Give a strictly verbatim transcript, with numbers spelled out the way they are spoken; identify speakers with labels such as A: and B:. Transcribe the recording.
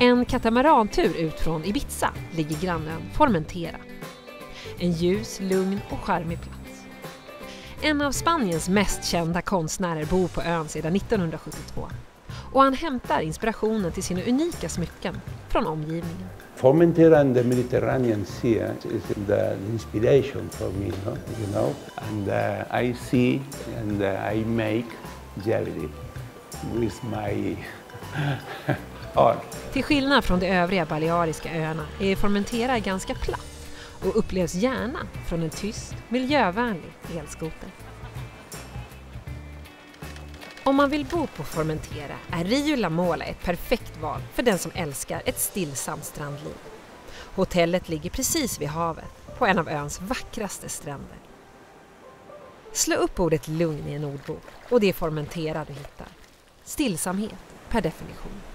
A: En katamarantur ut från Ibiza ligger grannen Formentera. En ljus, lugn och charmig plats. En av Spaniens mest kända konstnärer bor på ön sedan nittonhundrasjuttiotvå. Och han hämtar inspirationen till sina unika smycken från omgivningen.
B: Formentera and the Mediterranean Sea is the inspiration for me, no? You know, and uh, I see and uh, I make jewelry with my art.
A: Till skillnad från de övriga baleariska öarna är Formentera ganska platt och upplevs gärna från en tyst, miljövänlig elskoter. Om man vill bo på Formentera är Rio La Mola ett perfekt val för den som älskar ett stillsamt strandliv. Hotellet ligger precis vid havet på en av öns vackraste stränder. Slå upp ordet lugn i en ordbok och det är Formentera du hittar. Stillsamhet per definition.